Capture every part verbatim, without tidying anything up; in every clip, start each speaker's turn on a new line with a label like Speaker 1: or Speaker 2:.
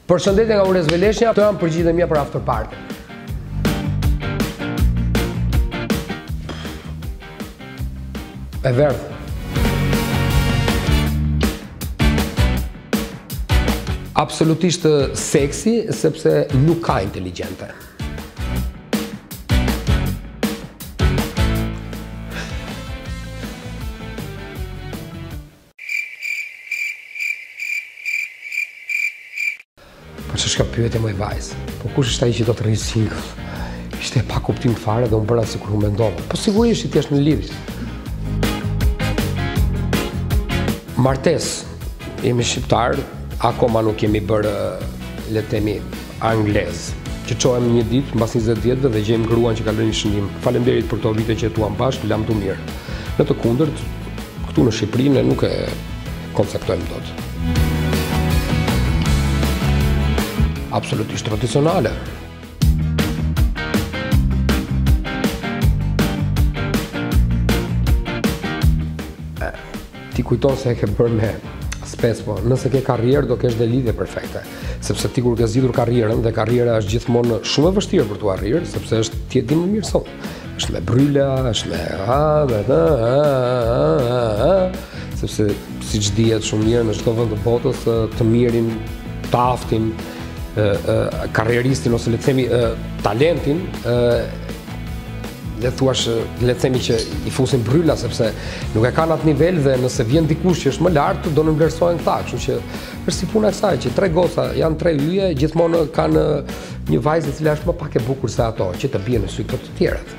Speaker 1: Përshëndetje nga Urez Veleshja, të janë përgjigjet e mia për after party. E verdhë. Absolutisht seksi, sepse nuk ka inteligjente. Po që shka pyetje më i vajzë, po kush është ai që do të rrijë single? Ishte e pa kuptim fare dhe unë bëra sikur u mendova. Po sigurisht ti je në lidhje. Martes, jemi shqiptar, akoma nuk kemi bërë, le të themi, anglez. Që çohem një ditë, mbas njëzet ditëve dhe gjejmë gruan që ka lënë një shënim. Faleminderit për këto vite që jetuam bashkë, lam të mirë. Në të kundërt, këtu në Shqipëri ne nuk e konceptojmë dot. Absolutisht tradicionale. Ti kujton se e ke bërë me spes, po nëse ke karrierë do kesh dhe lidhje perfekte. Sepse ti kur ke zgjidhur karrierën, dhe karriera është gjithmonë shumë e vështirë për tu arrirë, sepse është ti e di më mirë sot. Është me bryla, është me ha, me ha, ha, ha, sepse siç dihet shumë mirë në çdo vend të botës, të mirin, të aftin, karrieristin ose le të themi talentin, le të thuash, le të themi që i fusin bryla, sepse nuk e kanë atë nivel dhe nëse vjen dikush që është më lart, do në vlerësojnë këta, kështu që është si puna e kësaj që tre goca janë tre yje, gjithmonë kanë një vajzë e cila është më pak e bukur se ato, që të bien në sy të të tjerat.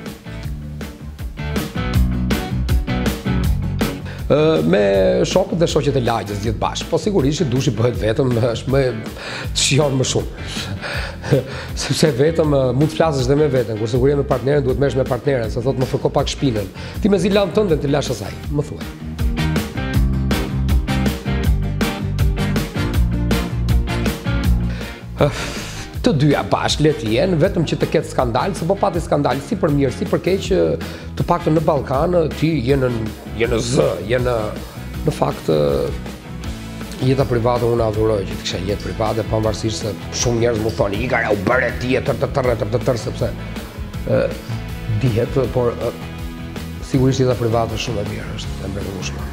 Speaker 1: Me shokët dhe shoqet e lagjes gjithë bashkë, po sigurisht që dushi bëhet vetëm, është më të shijon më shumë. Sepse vetëm mund të flasësh dhe me veten, kurse kur je me partneren duhet merresh me partneren, se thotë më fërko pak shpinën. Ti mezi lan tënde të lash asaj, më thuaj. Të dyja bashkë le të jenë, vetëm që të ketë skandal, se po pati skandal si për mirë, si për keq, të paktën në Ballkan ti je në je në zë, je në në fakt jeta private unë adhuroj që të kisha jetë private, pavarësisht se shumë njerëz më thonë Igor u bëre ti tër të tër të tër sepse dihet, por sigurisht jeta private është shumë e mirë, është e mrekullueshme.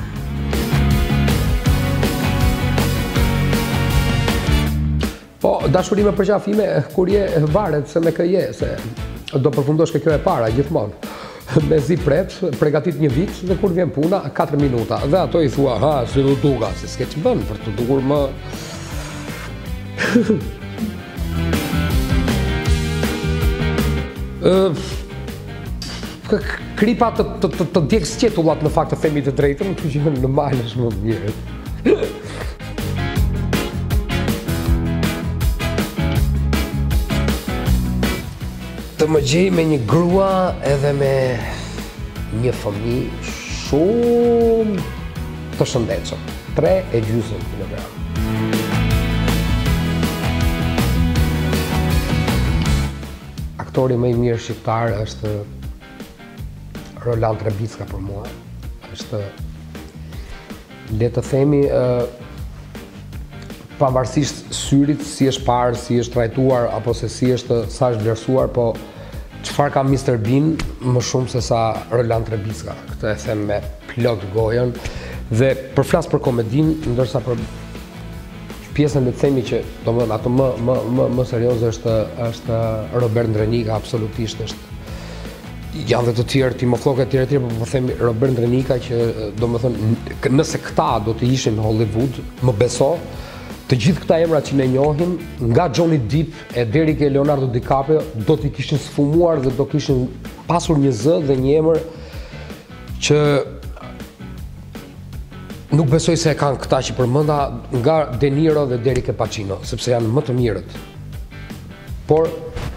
Speaker 1: Po, dashuri me përqafime, kur je varet se me kë je, se do përfundosh ke kjo e para, gjithmonë. Me zi prep, pregatit një vit, dhe kur vjen puna, katër minuta. Dhe ato i thua, ha, si du duka, se s'ke që bënë, për të dukur më... Kripa të djekë s'qetullat në fakt të themi të drejtën, që që në malë është më mirë. Të më gjej me një grua edhe me një fëmijë shumë të shëndetshëm, tre e gjysmë kilogram. Aktori më i mirë shqiptar është Roland Trebicka për mua. Është, le të themi, pavarësisht syrit, si është parë, si është trajtuar, apo se si është, sa është vlerësuar, po çfarë ka mister Bean më shumë se sa Roland Trebicka. Këtë e them me plot gojën. Dhe përflas për komedin, ndërsa për pjesën le të themi që, domethënë, ato më më më më serioze është është Robert Ndrenika, absolutisht është. Janë dhe të tjerë, timoflokë e tjerë e tjerë, po po themi Robert Ndrenika që, domethënë, nëse këta do të ishin në Hollywood, më beso, të gjithë këta emra që ne njohim, nga Johnny Depp e deri ke Leonardo DiCaprio, do t'i kishin sfumuar dhe do kishin pasur një zë dhe një emër që nuk besoj se e kanë këta që përmenda, nga De Niro dhe deri ke Pacino, sepse janë më të mirët. Por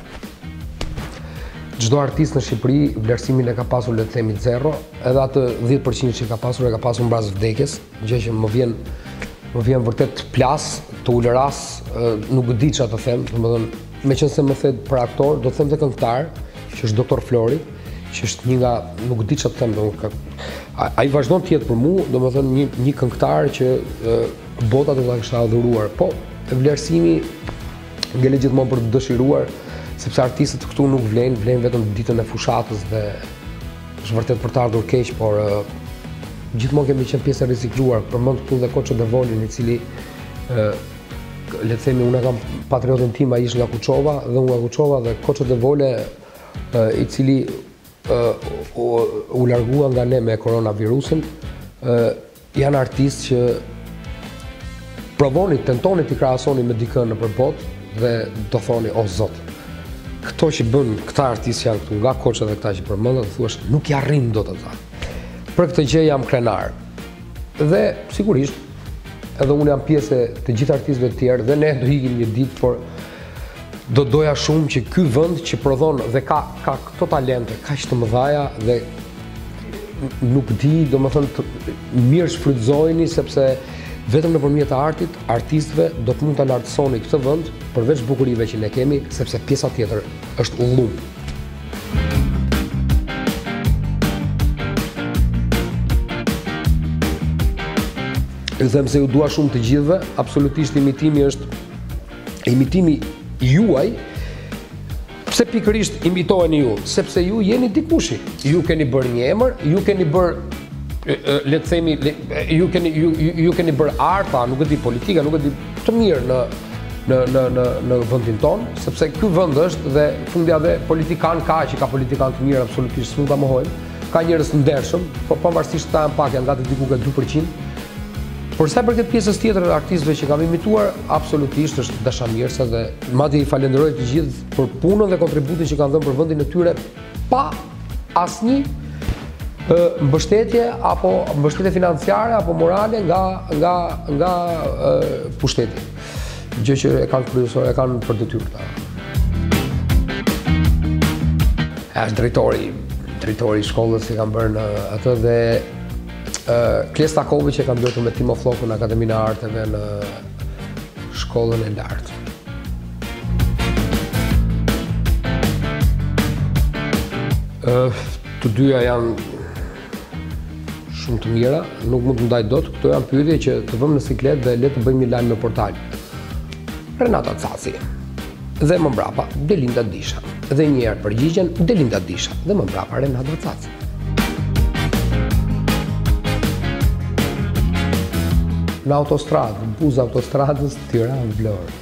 Speaker 1: çdo artist në Shqipëri vlerësimin e ka pasur le të themi zero, edhe atë dhjetë përqind që ka pasur e ka pasur mbas vdekjes, gjë që më vjen Më vjen vërtet të plas, të ulëras, nuk di çfarë të them, domethënë, meqense më thet për aktor, do të them te këngëtar, që është doktor Flori, që është një nga, nuk di çfarë të them, domethënë, ai vazhdon të jetë për mua, domethënë një një këngëtar që bota do ta kishte adhuruar. Po, vlerësimi ngele gjithmonë për të dëshiruar, sepse artistët këtu nuk vlen, vlen vetëm ditën e fushatës dhe është vërtet për të ardhur keq, por uh, gjithmonë kemi qenë pjesë e rrezikluar. Përmend këtu dhe Koço Devolin, i cili uh, le të themi, unë kam patriotin tim, ai ishte nga Kuçova dhe unë nga Kuçova, dhe Koço Devole uh, i cili uh, u, u largua nga ne me koronavirusin, uh, janë artistë që provoni, tentoni t'i krahasoni me dikën nëpër botë dhe do thoni, o Zot, këto që bën këta artistë janë këtu, nga Koço dhe këta që përmendën, thuash, nuk i arrin dot ata. Për këtë gjë jam krenar. Dhe sigurisht, edhe unë jam pjesë të gjithë artistëve të tjerë dhe ne do ikim një ditë, por do doja shumë që ky vend që prodhon dhe ka ka këto talente kaq të mëdha dhe nuk di, domethënë mirë shfrytëzojeni, sepse vetëm nëpërmjet artit, artistëve do të mund ta lartësoni këtë vend përveç bukurive që ne kemi, sepse pjesa tjetër është ullum. Ju them se ju dua shumë të gjithëve, absolutisht imitimi është imitimi juaj. Pse pikërisht imitoheni ju? Sepse ju jeni dikushi. Ju keni bërë një emër, ju keni bërë le të themi ju keni ju, ju keni bërë arta, nuk e di politika, nuk e di të mirë në në në në në vendin ton, sepse ky vend është dhe fundja dhe politikan ka që ka politikan të mirë, absolutisht nuk ta mohojmë. Ka njerëz të ndershëm, po pavarësisht ta janë pak, janë gati diku ka dy përqind. Por sa për këtë pjesës tjetër të artistëve që kam imituar, absolutisht është dashamirëse dhe madje i falenderoj të gjithë për punën dhe kontributin që kanë dhënë për vendin e tyre pa asnjë mbështetje apo mbështetje financiare apo morale nga nga nga e, pushteti. Gjë që e kanë kryesor, e kanë për detyrë ta. Është drejtori, drejtori i shkollës që kanë bërë në atë dhe Uh, Kles Takovi që kam bërë me Timo Flokun në Akademinë e Arteve në shkollën e lartë. Uh, të dyja janë shumë të mira, nuk mund të ndaj dot. Këto janë pyetje që të vëmë në siklet dhe le të bëjmë një lajm në portal. Renata Caci. Dhe më mbrapa Delinda Disha. Dhe një herë përgjigjen Delinda Disha dhe më mbrapa Renata Caci. Në autostradë, në buzë autostradës Tiranë-Vlorë.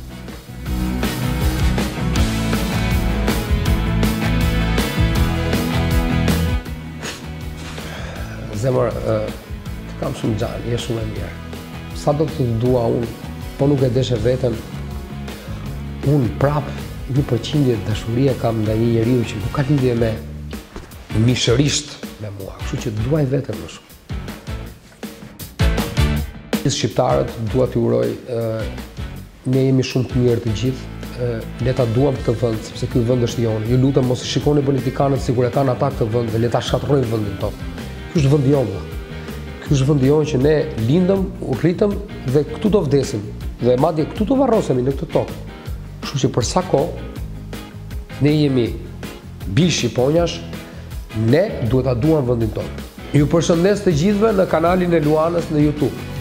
Speaker 1: Zemër, të kam shumë gjanë, je shumë e mirë. Sa do të dua unë, po nuk e deshe veten, unë prapë një përqindje dashurie kam nga një njeriu që nuk ka lidhje me mishërisht me mua, kështu që duaj veten më shumë. Shqiptarët, dua t'ju uroj, ne jemi shumë të mirë të gjithë, le ta duam këtë vend, sepse ky vend është jonë. Ju lutem mos i shikoni politikanët sikur e kanë ata këtë vend dhe le ta shkatërrojnë vendin tonë. Ky është vendi jonë. Ky është vendi jonë që ne lindëm, u rritëm dhe këtu do vdesim. Dhe madje këtu do varrosemi në këtë tokë. Kështu që për sa kohë ne jemi bi shqiponjash, ne duhet ta duam vendin tonë. Ju përshëndes të gjithëve në kanalin e Luanës në YouTube.